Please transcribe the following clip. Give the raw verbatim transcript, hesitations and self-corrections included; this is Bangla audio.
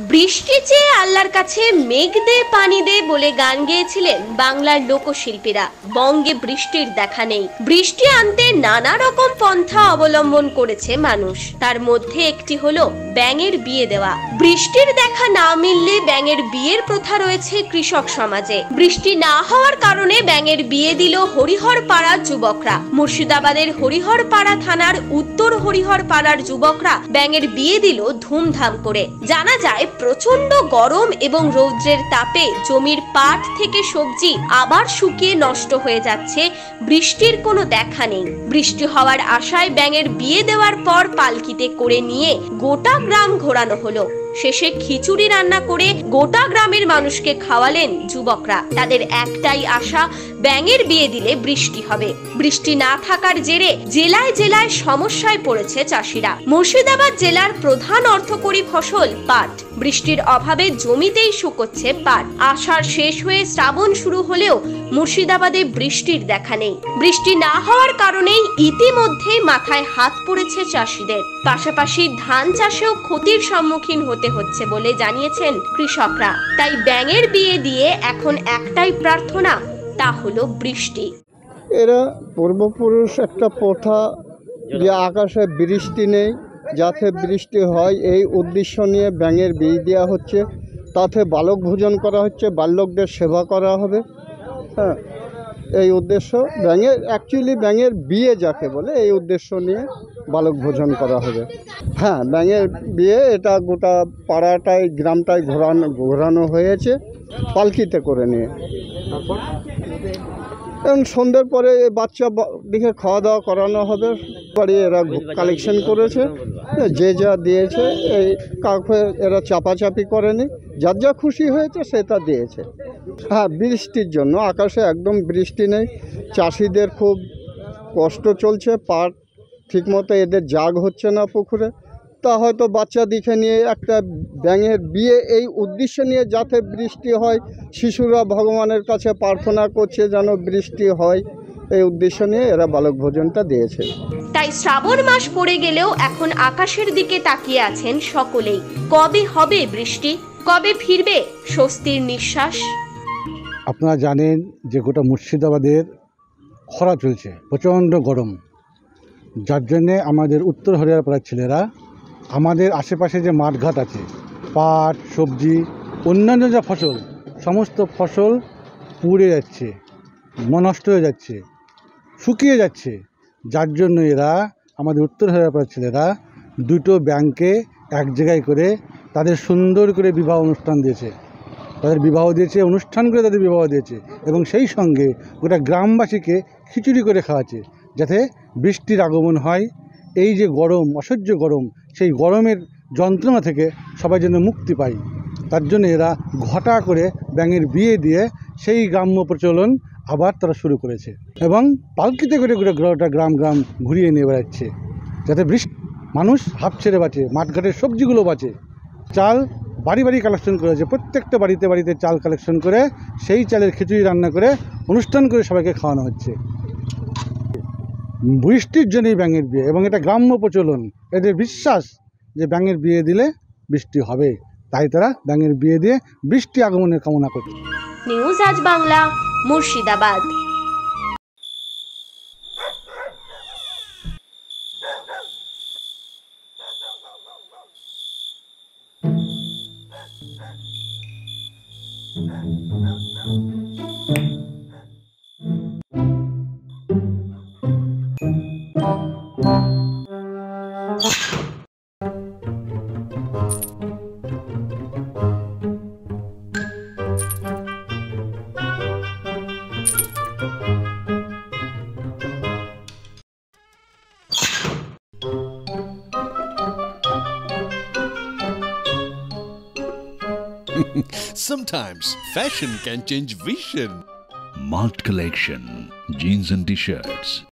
বৃষ্টি চেয়ে আল্লাহর কাছে মেঘ দে পানি দে বলে গান গেয়েছিলেন বাংলার লোকশিল্পীরা। বঙ্গে বৃষ্টির দেখা নেই, বৃষ্টি আনতে নানা রকম পন্থা অবলম্বন করেছে মানুষ। তার মধ্যে একটি হলো ব্যাঙের বিয়ে দেওয়া। বৃষ্টির দেখা না মিললে ব্যাঙের বিয়ের প্রথা রয়েছে কৃষক সমাজে। বৃষ্টি না হওয়ার কারণে ব্যাঙের বিয়ে দিল হরিহর পাড়ার যুবকরা। মুর্শিদাবাদের হরিহর পাড়া থানার উত্তর হরিহর পাড়ার যুবকরা ব্যাঙের বিয়ে দিল ধুমধাম করে। জানা যায় প্রচন্ড গরম এবং রৌদ্রের তাপে জমির পাট থেকে সবজি আবার শুকিয়ে নষ্ট হয়ে যাচ্ছে, বৃষ্টির কোনো দেখা নেই। বৃষ্টি হওয়ার আশায় ব্যাঙের বিয়ে দেওয়ার পর পালকিতে করে নিয়ে গোটা গ্রাম ঘোরানো হলো। শেষে খিচুড়ি রান্না করে গোটা গ্রামের মানুষকে খাওয়ালেন যুবকরা। তাদের একটাই আশা, ব্যাঙের বিয়ে দিলে বৃষ্টি হবে। বৃষ্টি না থাকার জেরে জেলায় জেলায় সমস্যায় পড়েছে চাষিরা। মুর্শিদাবাদ জেলার প্রধান অর্থকরী ফসল পাট। বৃষ্টির অভাবে জমিতেই শুকোচ্ছে পাট। আষাঢ় শেষ হয়ে শ্রাবণ শুরু হলেও মুর্শিদাবাদে বৃষ্টির দেখা নেই। বৃষ্টি না হওয়ার কারণেই ইতিমধ্যে মাথায় হাত পড়েছে চাষিদের। পাশাপাশি ধান চাষেও ক্ষতির সম্মুখীন হতে হচ্ছে বলে জানিয়েছেন কৃষকরা। তাই ব্যাঙের বিয়ে দিয়ে এখন একটাই প্রার্থনা, তা হলো বৃষ্টি। এরা পূর্বপুরুষ একটা প্রথা যে আকাশে বৃষ্টি নেই, যাতে বৃষ্টি হয় এই উদ্দেশ্য নিয়ে ব্যাঙের বিয়ে দেওয়া হচ্ছে। তাতে বালক ভোজন করা হচ্ছে, বালকদের সেবা করা হবে। হ্যাঁ, এই উদ্দেশ্য ব্যাঙের অ্যাকচুয়ালি ব্যাঙের বিয়ে যাকে বলে এই উদ্দেশ্য নিয়ে বালক ভোজন করা হবে। হ্যাঁ, ব্যাঙের বিয়ে এটা গোটা পাড়াটায় গ্রামটায় ঘোরানো ঘোরানো হয়েছে পালকিতে করে নিয়ে। এবং সন্ধ্যের পরে বাচ্চা দিকে খাওয়া দাওয়া করানো হবে। বাড়ি এরা কালেকশন করেছে, যে যা দিয়েছে, এই কাউকে এরা চাপাচাপি করেনি, যার যা খুশি হয়েছে সেটা দিয়েছে। হ্যাঁ, বৃষ্টির জন্য আকাশে একদম বৃষ্টি নেই, চাষিদের খুব কষ্ট চলছে। পাট ঠিকমতো এদের জাগ হচ্ছে না পুকুরে। তা হয়তো বাচ্চা দিকে নিয়ে একটা ব্যাঙের বিয়ে এই উদ্দেশ্য নিয়ে যাতে বৃষ্টি হয়, শিশুরা ভগবানের কাছে প্রার্থনা করছে যেন বৃষ্টি হয়, এই উদ্দেশ্য নিয়ে এরা বালক ভোজনটা দিয়েছে। তাই শ্রাবণ মাস পড়ে গেলেও এখন আকাশের দিকে তাকিয়ে আছেন সকলেই। কবে হবে বৃষ্টি, কবে ফিরবে স্বস্তির নিঃশ্বাস? আপনারা জানেন যে গোটা মুর্শিদাবাদের খরা চলছে, প্রচণ্ড গরম, যার জন্যে আমাদের উত্তর হরিয়ার পাড়ার ছেলেরা আমাদের আশেপাশে যে মাঠঘাট আছে, পাট, সবজি, অন্যান্য যা ফসল, সমস্ত ফসল পুড়ে যাচ্ছে, নষ্ট হয়ে যাচ্ছে, শুকিয়ে যাচ্ছে। যার জন্য এরা আমাদের উত্তর হরিয়ার পাড়ার ছেলেরা দুটো ব্যাংকে এক জায়গায় করে তাদের সুন্দর করে বিবাহ অনুষ্ঠান দিয়েছে। তাদের বিবাহ দিয়েছে, অনুষ্ঠান করে তাদের বিবাহ দিয়েছে, এবং সেই সঙ্গে গোটা গ্রামবাসীকে খিচুড়ি করে খাওয়াচ্ছে, যাতে বৃষ্টির আগমন হয়। এই যে গরম, অসহ্য গরম, সেই গরমের যন্ত্রণা থেকে সবাই যেন মুক্তি পায়, তার জন্য এরা ঘটা করে ব্যাঙের বিয়ে দিয়ে সেই গ্রাম্য প্রচলন আবার তারা শুরু করেছে, এবং পালকিতে করে করে গোটা গ্রাম গ্রাম ঘুরিয়ে নিয়ে বেড়াচ্ছে, যাতে বৃষ্টি মানুষ হাঁপ ছেড়ে বাঁচে, মাঠঘাটের সবজিগুলো বাঁচে। চাল বাড়ি বাড়ি কালেকশন করেছে, প্রত্যেকটা বাড়িতে বাড়িতে চাল কালেকশন করে সেই চালের খিচুড়ি রান্না করে অনুষ্ঠান করে সবাইকে খাওয়ানো হচ্ছে। বৃষ্টির জন্যই ব্যাঙের বিয়ে, এবং এটা গ্রাম্য প্রচলন। এদের বিশ্বাস যে ব্যাঙের বিয়ে দিলে বৃষ্টি হবে, তাই তারা ব্যাঙের বিয়ে দিয়ে বৃষ্টি আগমনের কামনা করছে। নিউজ আজ Bangla, Murshidabad. Sometimes fashion can change vision. Malt Collection, jeans and t-shirts.